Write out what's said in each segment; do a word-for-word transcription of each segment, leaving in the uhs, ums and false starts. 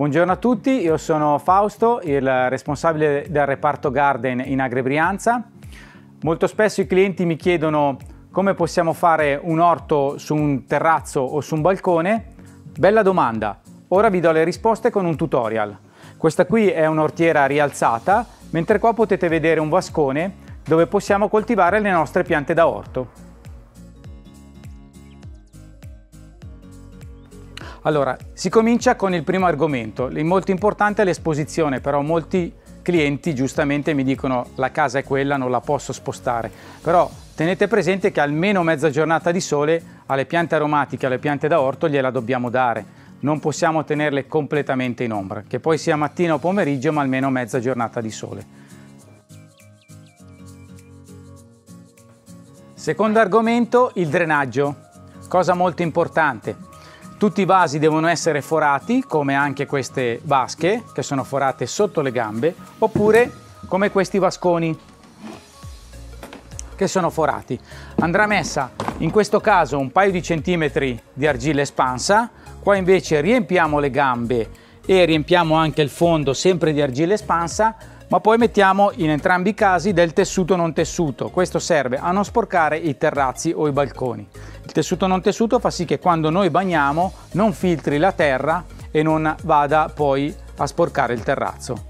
Buongiorno a tutti, io sono Fausto, il responsabile del reparto Garden in Agribrianza. Molto spesso i clienti mi chiedono come possiamo fare un orto su un terrazzo o su un balcone. Bella domanda, ora vi do le risposte con un tutorial. Questa qui è un'ortiera rialzata, mentre qua potete vedere un vascone dove possiamo coltivare le nostre piante da orto. Allora, si comincia con il primo argomento. Molto importante è l'esposizione, però molti clienti giustamente mi dicono la casa è quella, non la posso spostare. Però tenete presente che almeno mezza giornata di sole alle piante aromatiche, alle piante da orto gliela dobbiamo dare. Non possiamo tenerle completamente in ombra, che poi sia mattina o pomeriggio, ma almeno mezza giornata di sole. Secondo argomento, il drenaggio. Cosa molto importante. Tutti i vasi devono essere forati, come anche queste vasche, che sono forate sotto le gambe, oppure come questi vasconi, che sono forati. Andrà messa, in questo caso, un paio di centimetri di argilla espansa, qua invece riempiamo le gambe e riempiamo anche il fondo sempre di argilla espansa, ma poi mettiamo in entrambi i casi del tessuto non tessuto. Questo serve a non sporcare i terrazzi o i balconi. Il tessuto non tessuto fa sì che quando noi bagniamo non filtri la terra e non vada poi a sporcare il terrazzo.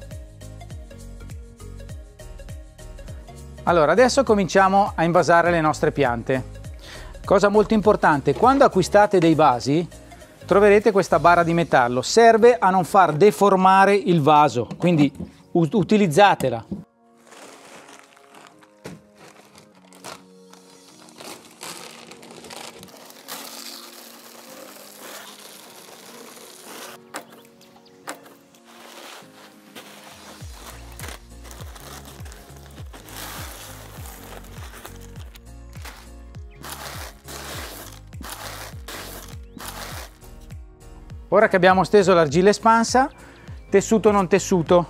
Allora, adesso cominciamo a invasare le nostre piante. Cosa molto importante, quando acquistate dei vasi troverete questa barra di metallo, serve a non far deformare il vaso, quindi utilizzatela. Ora che abbiamo steso l'argilla espansa, tessuto non tessuto.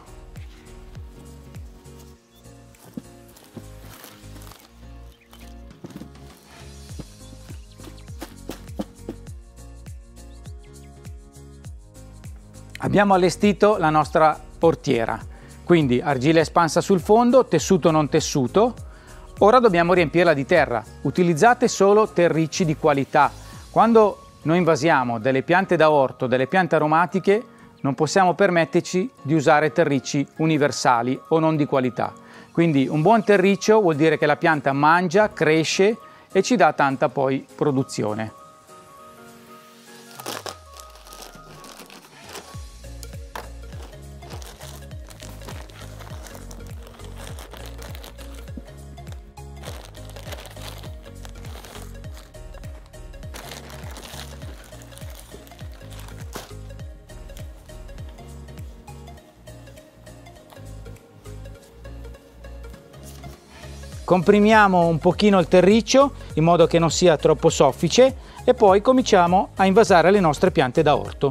Abbiamo allestito la nostra portiera, quindi argilla espansa sul fondo, tessuto non tessuto. Ora dobbiamo riempirla di terra. Utilizzate solo terricci di qualità. Quando noi invasiamo delle piante da orto, delle piante aromatiche, non possiamo permetterci di usare terricci universali o non di qualità. Quindi un buon terriccio vuol dire che la pianta mangia, cresce e ci dà tanta poi produzione. Comprimiamo un pochino il terriccio in modo che non sia troppo soffice e poi cominciamo a invasare le nostre piante da orto.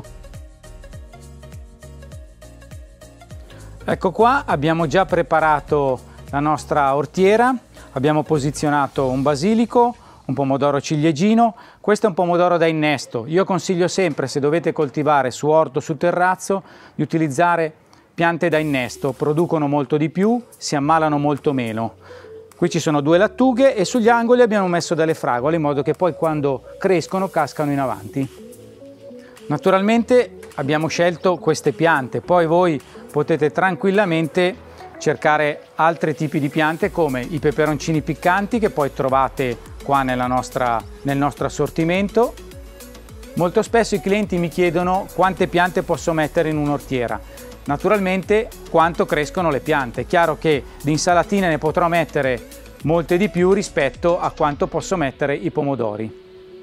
Ecco qua, abbiamo già preparato la nostra ortiera, abbiamo posizionato un basilico, un pomodoro ciliegino. Questo è un pomodoro da innesto. Io consiglio sempre, se dovete coltivare su orto o su terrazzo, di utilizzare piante da innesto, producono molto di più, si ammalano molto meno. Qui ci sono due lattughe e sugli angoli abbiamo messo delle fragole in modo che poi quando crescono cascano in avanti. Naturalmente abbiamo scelto queste piante, poi voi potete tranquillamente cercare altri tipi di piante come i peperoncini piccanti che poi trovate qua nella nostra, nel nostro assortimento. Molto spesso i clienti mi chiedono quante piante posso mettere in un'ortiera. Naturalmente quanto crescono le piante. È chiaro che di insalatine ne potrò mettere molte di più rispetto a quanto posso mettere i pomodori.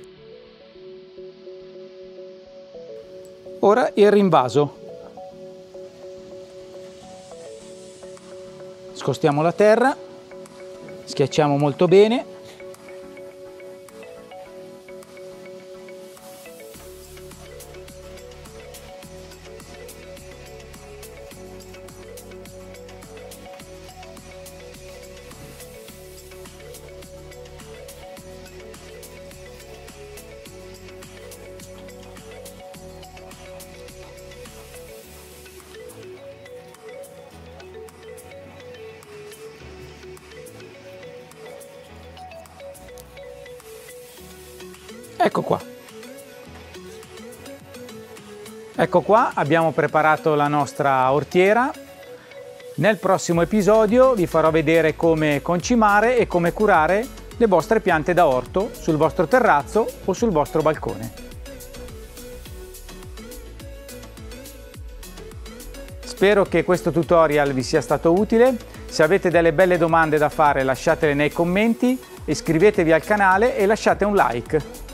Ora il rinvaso. Scostiamo la terra, schiacciamo molto bene. Ecco qua. Ecco qua, abbiamo preparato la nostra ortiera. Nel prossimo episodio vi farò vedere come concimare e come curare le vostre piante da orto sul vostro terrazzo o sul vostro balcone. Spero che questo tutorial vi sia stato utile. Se avete delle belle domande da fare lasciatele nei commenti, iscrivetevi al canale e lasciate un like.